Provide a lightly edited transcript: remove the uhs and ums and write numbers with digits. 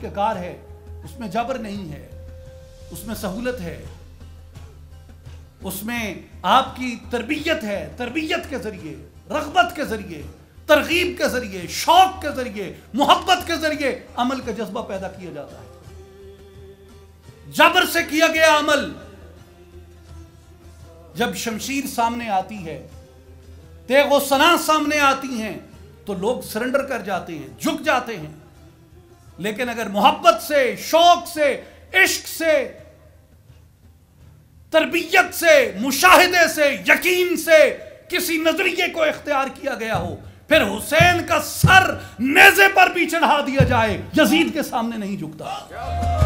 तरीक़ेकार है, उसमें जबर नहीं है, उसमें सहूलत है, उसमें आपकी तरबियत है। तरबियत के जरिए, रग़बत के जरिए, तरगीब के जरिए, शौक के जरिए, मोहब्बत के जरिए अमल का जज्बा पैदा किया जाता है। जबर से किया गया अमल जब शमशीर सामने आती है, तेगो सना सामने आती हैं, तो लोग सरेंडर कर जाते हैं, झुक जाते हैं। लेकिन अगर मोहब्बत से, शौक से, इश्क से, तरबियत से, मुशाहिदे से, यकीन से किसी नजरिए को इख्तियार किया गया हो, फिर हुसैन का सर नेज़े पर भी चढ़ा दिया जाए, यजीद के सामने नहीं झुकता।